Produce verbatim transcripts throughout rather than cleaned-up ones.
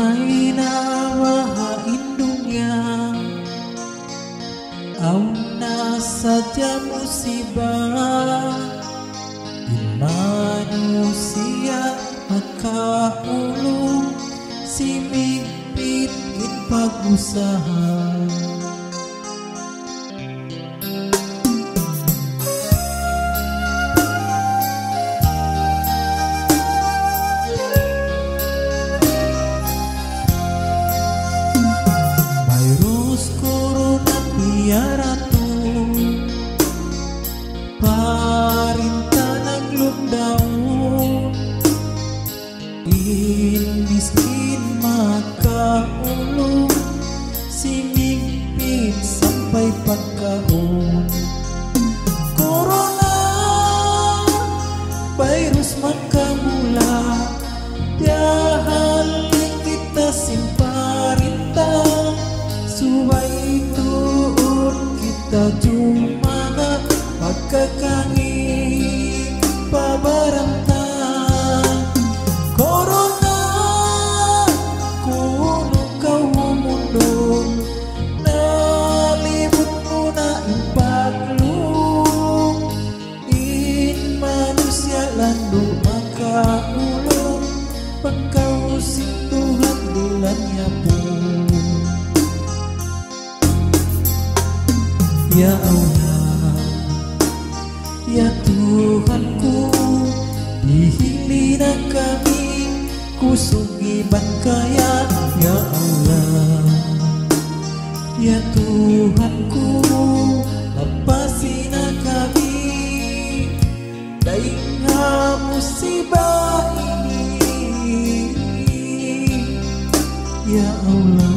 maina waha indungnya, auna saja musibah di manusia maka ulung si mimpi in pagusaha. Ratu parintah naglum daun, in miskin maka ulung si mimpin sampai pagkaon. Corona virus maka mula dahali kita simparintah suway kita cuma pagkakangi pabarantang. Corona kuno kau mundo nalibut mo na impaglung in manusia lando makaulong pagkausin Tuhan dilannya po. Ya Allah, ya Tuhanku, dihilina kami kusugiban kaya. Ya Allah, ya Tuhanku, lepasina kami daing musibah ini. Ya Allah,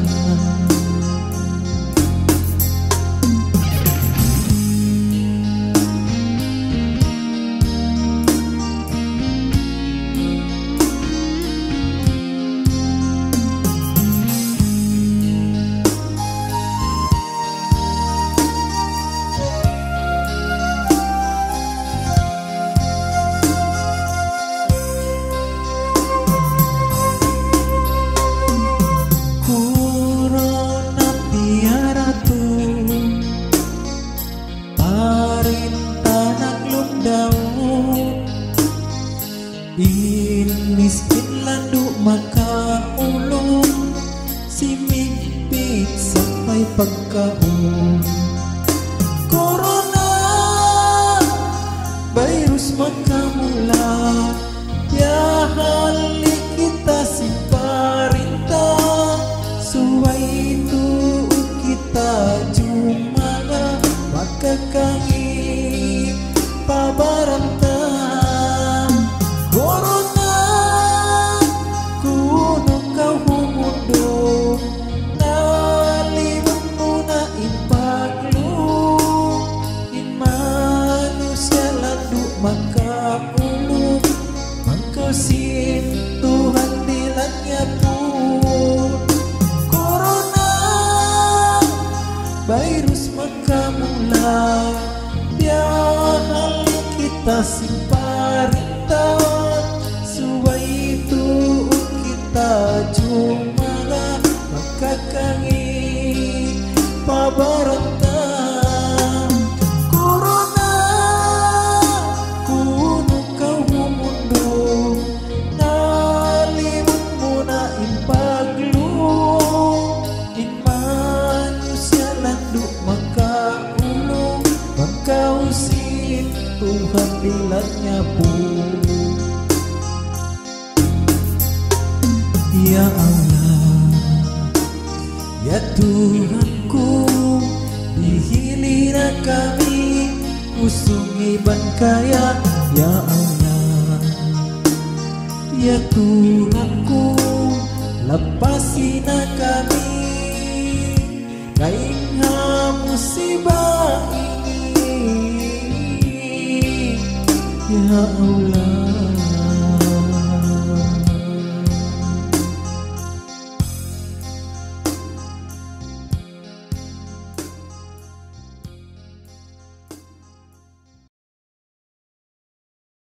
in miskin landu maka ulung si mimpin sampai pagkaon. Corona virus maka mula ya hali kita simparintah suway itu kita cuma maka kangi pabarantah. Corona kuno kau mundo nalibut mo na impaglung in manusia landu maka ulung mangkausin Tuhan dilannya pun. Corona virus maka mula biar kita simparintah suway itu kita cuma makakangi pabarantah. Corona kuno kau mundo nalibut mo na impaglung in manusia landu maka ulung mangkausin Tuhan dilannya pun. Ya Allah, ya Tuhanku, dihilina kami kusugiban kaya. Ya Allah, ya Tuhanku, lepasina kami daing musibah ini. Ya Allah.